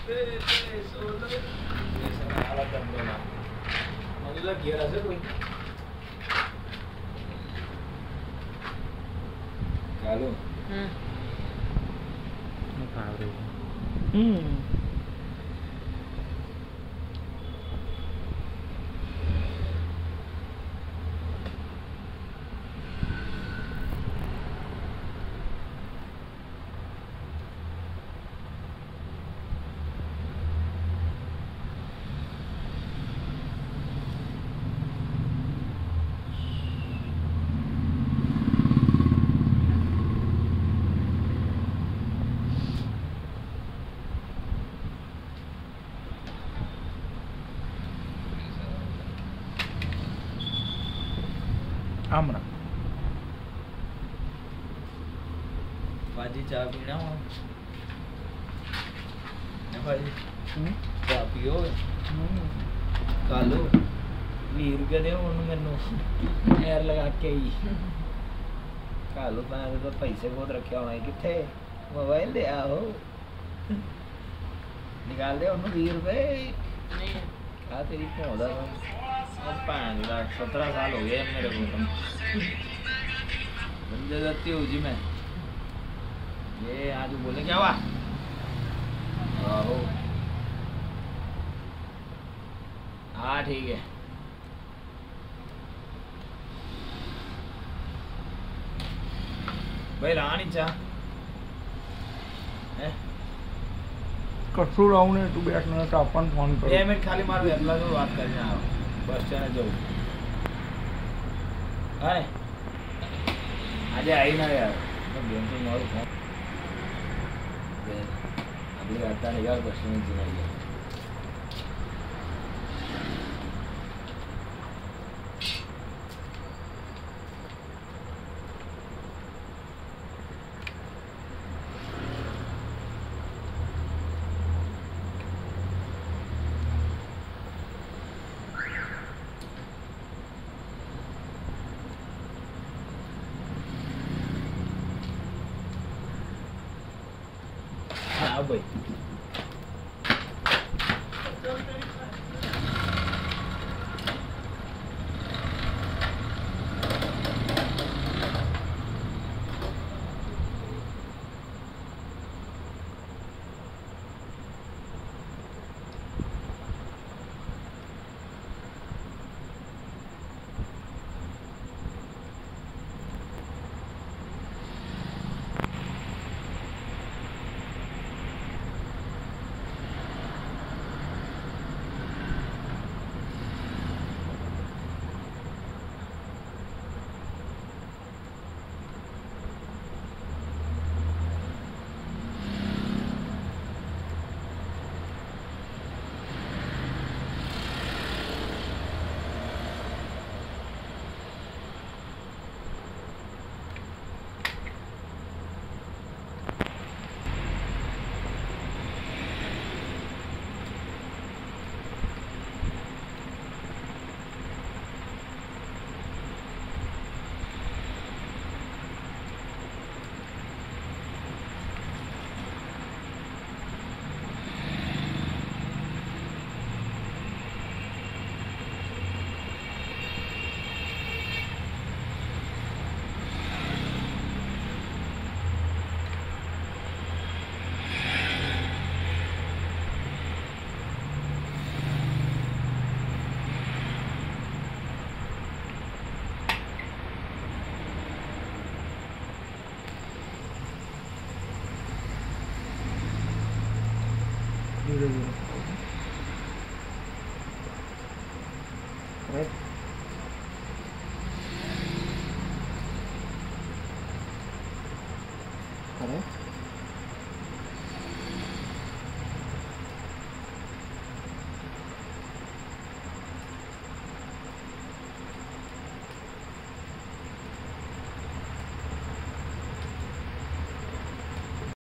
Kalau आमरा भाजी चाय पीना हो भाजी चाय पियो कालो 20 रुपये दे मैनू एयर लगा के ही कालो मैं तो पैसे बहुत रखे होने कितने मोबाइल दे आओ निकाल दे 20 रुपये क्या तेरी पौधा भैन का 17 साल हो गए मेरे को बंदे जाती हो जी मैं ये आज बोले क्या हुआ आहो हाँ ठीक है भाई रहा नहीं चाह कसूर आउने तू बैठना तो अपन फोन करो 2 मिनट खाली मारो अगला तो बात करने आओ बस स्टैंड जाओ अरे आज आई ना यार तो गेम तो मारो फोन अभी आता नहीं यार बस स्टैंड जाइए हाँ भाई धीरे धीरे